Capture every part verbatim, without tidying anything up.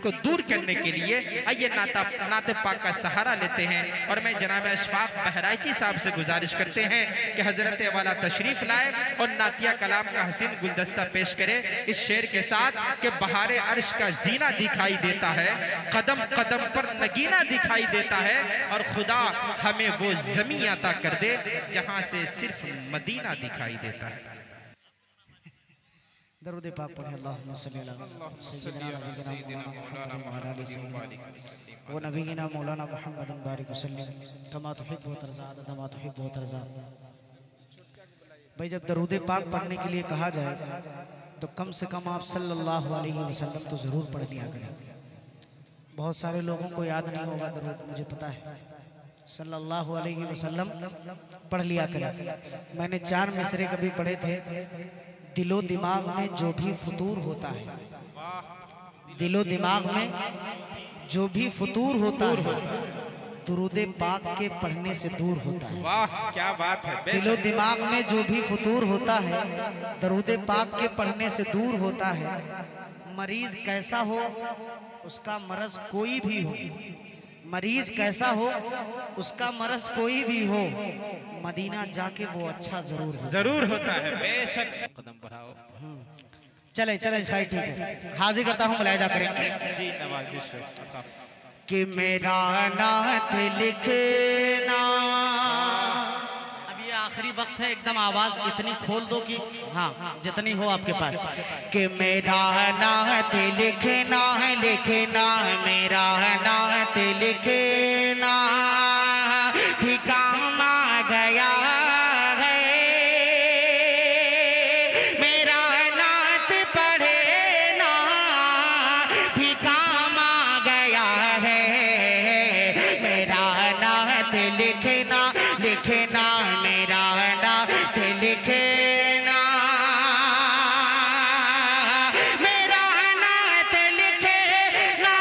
को दूर करने के लिए आइए नाता नाते पाक का सहारा लेते हैं। और मैं जनाब अशफाक बहराइची साहब से गुजारिश करते हैं कि हजरत वाला तशरीफ लाए और नातिया कलाम का हसीन गुलदस्ता पेश करे इस शेर के साथ कि बहारे अर्श का जीना दिखाई देता है, कदम कदम पर नगीना दिखाई देता है, और खुदा हमें वो जमीन अता कर दे जहां से सिर्फ मदीना दिखाई देता है। दरूद पाक पढ़े अल्लाहुम्मा सल्ली अला सय्यिदिना व नबीना मौलाना मुहम्मदिन बारिक वसल्लम कमा तुहिब्बु व तर्ज़ा कमा तुहिब्बु व तर्ज़ा। भाई जब दरूद पाक पढ़ने के लिए कहा जाए तो कम से कम आप सल्लल्लाहु अलैहि वसल्लम तो ज़रूर पढ़ लिया करें। बहुत सारे लोगों को याद नहीं होगा दरूद, मुझे पता है। सल्लल्लाहु अलैहि वसल्लम पढ़ लिया करें। मैंने चार मिसरे कभी पढ़े थे। दिलो दिमाग में जो भी फतूर होता है, दिलो दिमाग में जो भी फतूर होता है दुरूद पाक के पढ़ने से दूर होता है। वाह क्या बात है। दिलो दिमाग में जो भी फतूर होता है दुरूद पाक के पढ़ने से दूर होता है। मरीज कैसा हो उसका मरज कोई भी हो, मरीज कैसा हो उसका मरज कोई भी हो, मदीना जाके वो अच्छा जरूर जरूर होता है। बेशक कदम बढ़ाओ। चले चले खैर ठीक है। हाजिर करता हूँ मुलाहिदा करेंगे जी नवाजिश कि मेरा नात लिखना। अब ये आखिरी वक्त है, एकदम आवाज इतनी खोल दो कि हाँ जितनी हो आपके पास। कि मेरा नात लिखना है, लिखना है मेरा नात लिखना, ठिकाम आ गया है। मेरा नात पढ़े ना ठिकाम आ गया है। मेरा नात लिखना, लिखना मेरा नात लिखना, मेरा नात लिखना।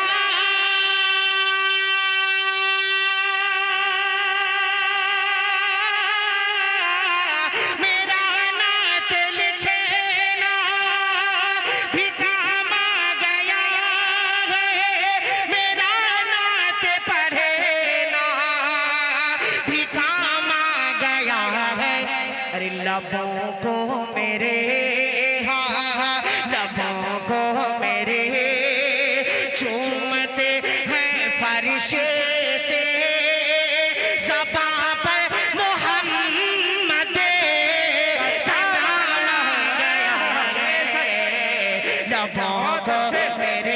मेरा नात लिखना भी काम आ गया है। मेरा नात पढ़ना भी काम आ गया है। अरे लबों को मेरे, हाँ लबों को मेरे चूमते हैं फरिश्ते, ज़बां पर मोहम्मद का नाम आ गया है। लबों को मेरे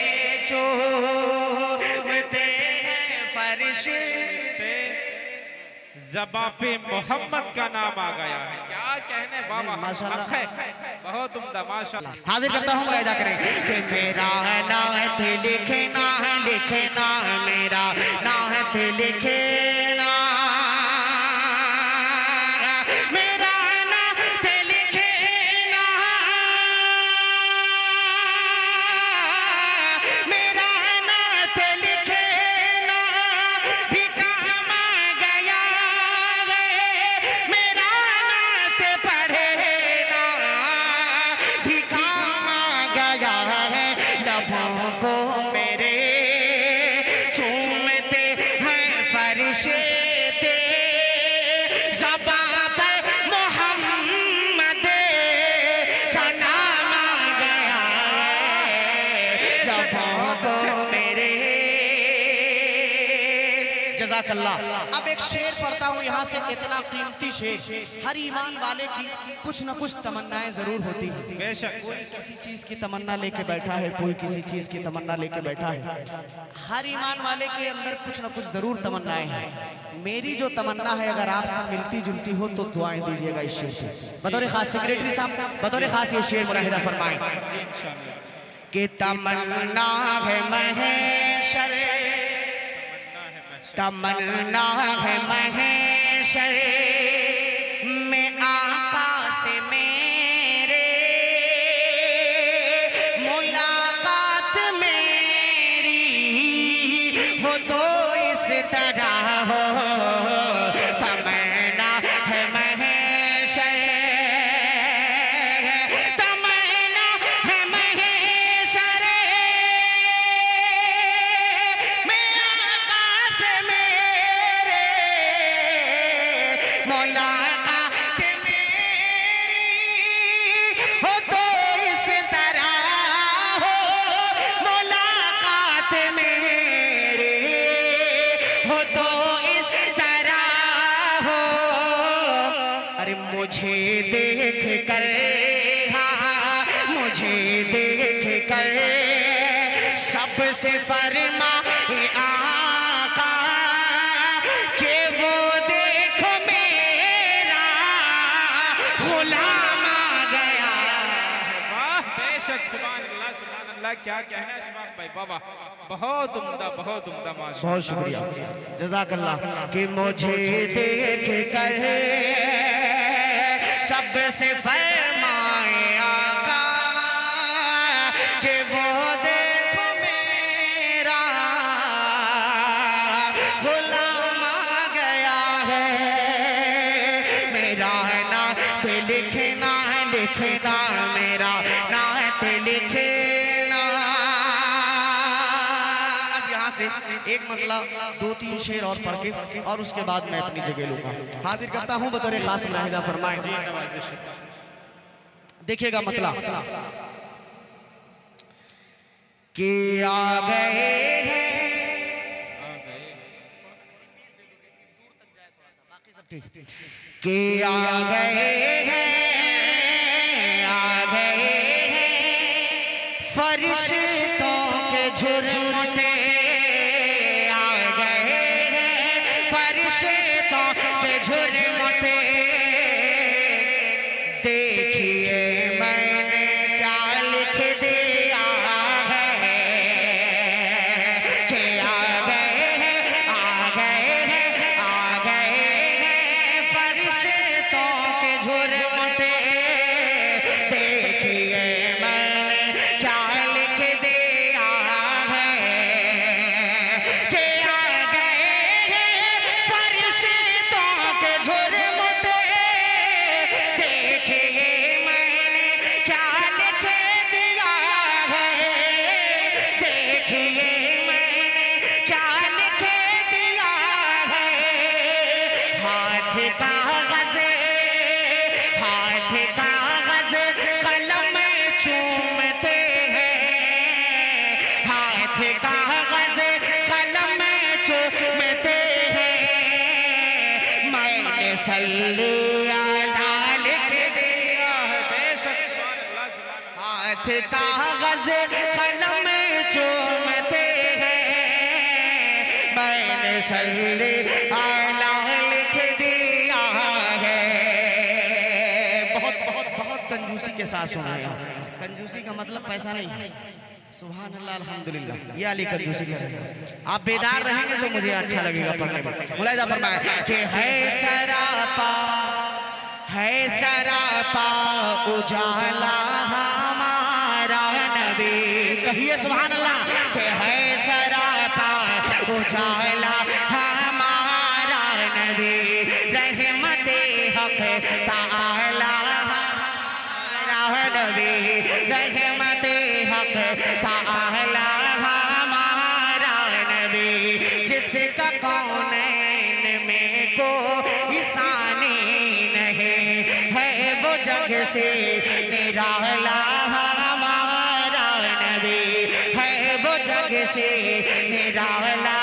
चूमते हैं फरिश्ते, ज़बां पे मोहम्मद का नाम आ गया है। क्या कहने बाबा, माशाल्लाह बहुत उम्दा माशाल्लाह। हाजिर करता हूँ मुलाहिदा करें कि मेरा नात लिखना है, लिखना है मेरा नात लिखना, मेरा नात लिखना, मेरा नात लिखना भी काम आ गया है। मेरा नात पढ़ना भी काम आ गया है। लबों को मेरे चूमते हैं फरिश्ते, ज़बां पर मोहम्मद का नाम आ गया है। लबों को मेरे। जज़ाकल्लाह। अब एक शेर पढ़ता हूँ यहाँ से, इतना कीमती शेर। हर ईमान वाले की कुछ न कुछ तमन्नाएं जरूर होती हैं। बेशक कोई किसी चीज की तमन्ना लेके बैठा है, कोई किसी चीज की तमन्ना लेके बैठा है। हर ईमान वाले के अंदर कुछ न कुछ जरूर तमन्नाएं हैं। मेरी जो तमन्ना है अगर आपसे मिलती जुलती हो तो दुआएं दीजिएगा इस शेर पे। बतौर खास सेक्रेटरी साहब, बतौर खास ये शेर मुलाहिदा फरमाएं कि तमन्ना है महेशर, तमन्ना है महेशर में आका से मेरे, मुलाकात मेरी हो तो इस तरह हो। तमन्ना है महेशर, तमन्ना है महेशर मुझे देख कर, हाँ मुझे देख कर सबसे फरमाए आका कि वो देखो मेरा गुलाम आ गया। वाह बेशक, सुभान अल्लाह सुभान अल्लाह, क्या कहना अशफाक भाई, बाबा बहुत उम्दा बहुत उम्दा, माशाअल्लाह, बहुत शुक्रिया, जज़ाकल्लाह। कि मुझे देख कर सबसे फरमाए आका कि वो देखो मेरा गुलाम आ गया है। मेरा नात लिखना लिखना, मेरा नात लिखना। अब यहाँ से एक मतलब दो तीन शेर और पढ़ के और उसके बाद मैं अपनी जगह लूंगा। हाजिर करता हूँ बतौर खास मुलाहिजा फरमाएं। देखिएगा मतलब कि आ गए हैं, कि आ गए हैं, आ गए हैं फरिश्तों के झुरमुटे, आ गए हैं फरिश्तों के झुरमुटे। देखिए मैंने क्या लिख दिया है कि आ गए हैं, आ गए हैं, आ गए हैं फरिश्तों के झुरमुटे। देखिए मैंने क्या लिख दिया है कि आ गए हैं फरिश्तों के झुरमुटे। देखिए मैंने क्या लिख दिया है, देखिए मैंने क्या लिख दिया है। हाथ कागज़, हाथ कागज़ कलम चूमते हैं, हाथ कागज़ कलम चूमते हैं। मैंने सल्ली अला लिख दिया है, बेशक, सुभान अल्लाह सुभान अल्लाह। हाथ कागज़ कलम चूमते हैं। मैंने सल्ली अला लिख दिया है। बहुत बहुत बहुत कंजूसी के साथ सुन रहे हैं। कंजूसी का मतलब पैसा नहीं है। सुभान अल्लाह, अल्हम्दुलिल्लाह, ये अली कंजूसी कर रहे हैं। आप बेदार रहेंगे तो मुझे अच्छा लगेगा पढ़ने में। मुलाहिजा फरमाया कि है सरापा, है सरापा उजाला हमारा नबी। कहिए सुभान अल्लाह कि है सरापा उजाला हमारा नबी। रहमते हक ताला हमारा नबी, रहमते हक ताला हमारा नबी। जिसका कौनैन में कोई सानी नहीं है, वो जग से निराला हमारा नबी है, वो जग से निराला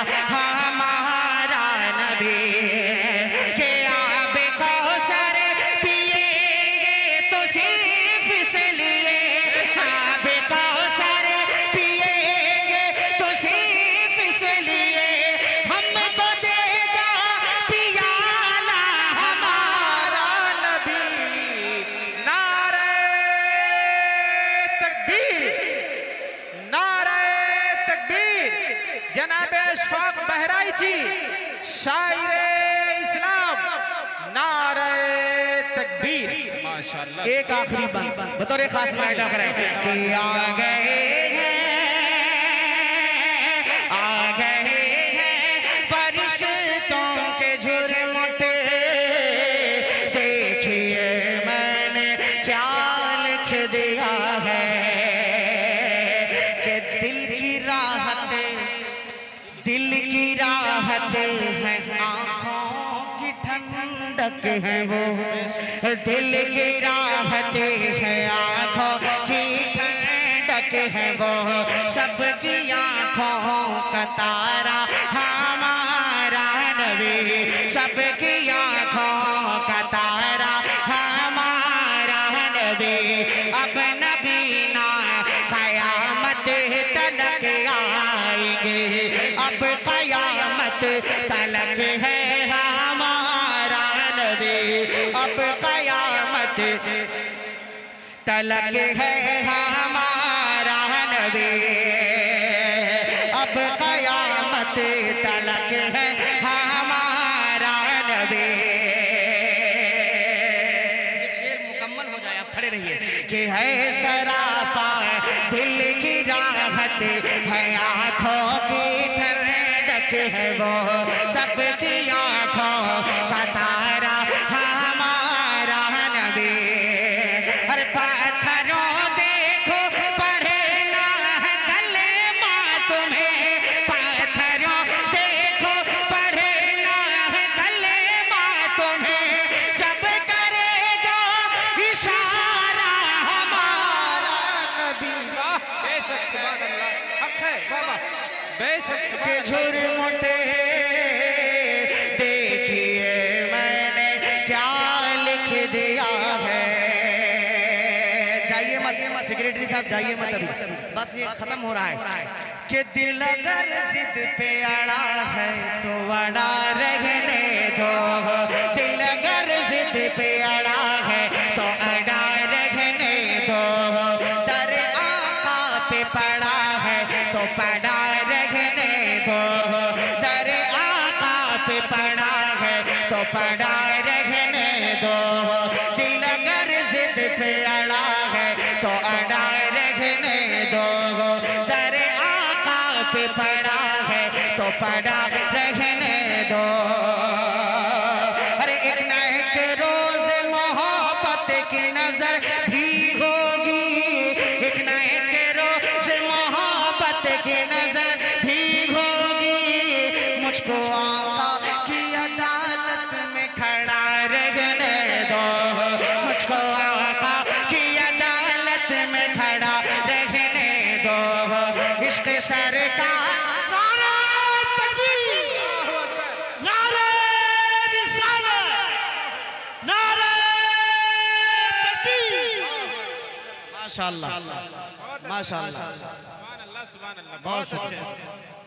हमारा नबी। के आब कौसर पिएंगे तो सिर्फ इसलिए, आब कौसर पिएंगे तो सिर्फ इसलिए, हमको देगा पियाला हमारा नबी। नारे तकबीर, नारे तकबीर। जनाब अशफाक बहराइची शायर इस्लाम, नारे तकबीर, माशाअल्लाह। एक आखिरी बंद बतौर खास मुलाहिजा करें कि आ गए हैं, आ गए हैं फरिश्तों के झुरमुटे। देखिए मैंने क्या लिख दिया है कि दिल की राहत, दिल की राहत है आँखों की ठंडक है वो। दिल की राहत है आँखों की ठंडक है वो। सबकी आँखों का तारा हमारा नबी, सबकी आँखों का तारा हमारा नबी अब नबी ना कयामत तलक आएंगे, अब कयामत तलक है हमारा नबी, अब कयामत तलक है हमारा नबी, अब कयामत तलक है हमारा नबी। ये शेर मुकम्मल हो जाए, आप खड़े रहिए। कि है सरापा दिल की राहत है, आँखों की ठंडक है वो, सबकी आँखों का तारा हमारा नबी। अरे पत्थरों देखो पढ़े ना है कलेमा तुम्हें, पत्थरों देखो पढ़े ना है कलेमा तुम्हें, जब करेगा इशारा हमारा नबी। बेशक सुभान अल्लाह, हक है बाबा, बेशक के झुरमुटे देखिए मैंने क्या लिख दिया है। जाइए मत सेक्रेटरी साहब, जाइए मत अभी, बस ये खत्म हो रहा है। कि दिल अगर जिद पे अड़ा है तो अड़ा रहने दो, दिल अगर जिद पे अड़ा है तो अड़ा रहने दो, दर आका पे पड़ा है तो पड़ा रहने दो, दर आका पे पड़ा है तो पड़ा रहने दो, दिल अगर जिद पे अड़ा है तो अड़ा रहने दो, दर आका पे पड़ा है तो पड़ा रहने दो। अरे एक न एक रोज मोहब्बत की नजर भी होगी, एक न एक रोज मोहब्बत की नजर भी होगी, मुझको आका की अदालत में खड़ा रहने दो, मुझको आका की अदालत में खड़ा रहने दो। इश्क सरकार नारे तकबीर, नारे रिसालत, नारे तकबीर। माशाअल्लाह माशाअल्लाह, सुभान अल्लाह, सुभान अल्लाह, बहुत बहुत अच्छे, अच्छे,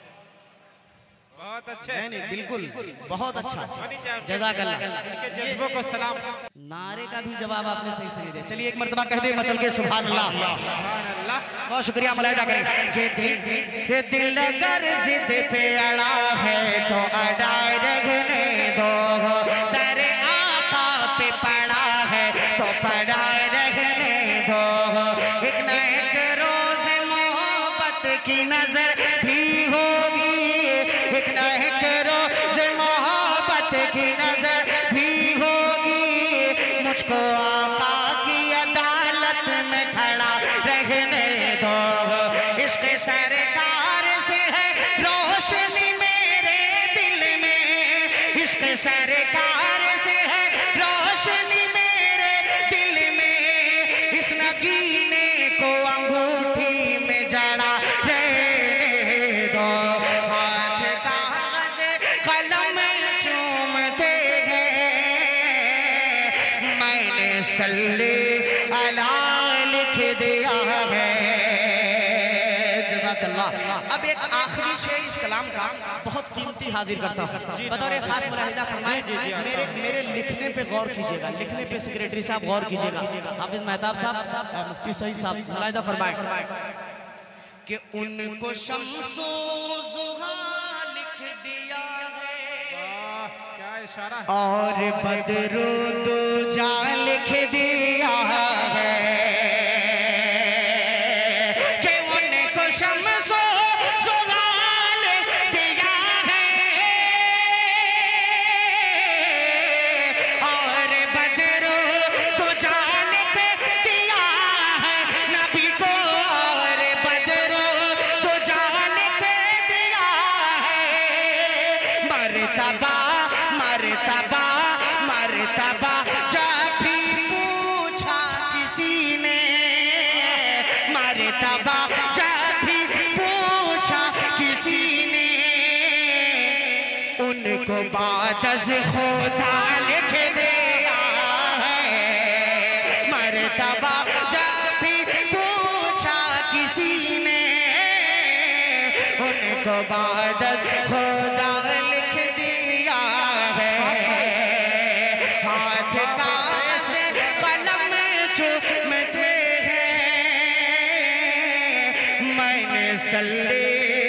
बहुत अच्छे। नहीं नहीं बिल्कुल बहुत अच्छा, जज़ाकल्लाह। इनके जज्बों को सलाम। नारे का भी जवाब आपने सही से नहीं दिया। चलिए एक मर्तबा कह दे मचल के सुभान अल्लाह। सुभान अल्लाह, बहुत शुक्रिया मलाइका करें। कि दिल कि दिल अगर जिद पे अड़ा है तो अड़ा रहने दो, दर आका पे पड़ा है तो पड़ा रहने दो, एक न एक रोज मोहब्बत की नजर भी होगी, एक न एक रोज मोहब्बत की नजर भी होगी, मुझको आका की अदालत में खड़ा रहने दो। इश्क सरकार से है रोशनी मेरे दिल में, इश्क सरकार से है रोशनी मेरे दिल में, इस नगीने को अंगूठी में जड़ा रहने दो, हाथ कागज कलम चूमते हैं, मैंने सल्ले अला लिख दिया है। जज़ाकल्लाह। अब एक आखिरी शेर इस कलाम का बहुत कीमती हाजिर करता हूँ, बतौर एक खास मुलाहिजा फरमाएं। मेरे मेरे लिखने पे गौर कीजिएगा, लिखने पे सेक्रेटरी साहब गौर कीजिएगा, हाफिज मेहताब साहब, मुफ्ती सईद साहब मुलाहिजा फरमाएं कि उनको शम्सो ज़ुहा लिख दिया है, वाह क्या इशारा है। और बदरू दूजा लिख दिया है, कि उनको शम्सो ज़ुहा लिख दिया है, और बदरू दूजा लिख दिया है नबी को, और बदरू दूजा लिख दिया है, मर्तबा मर्तबा मर्तबा जब भी पूछा किसी ने, मर्तबा जब भी पूछा किसी ने, उनको बादस खुदा लिख दिया है, मर्तबा इबादत खुदा लिख दिया है, हाथ कागज़ कलम चूमते हैं, मैंने सल्ले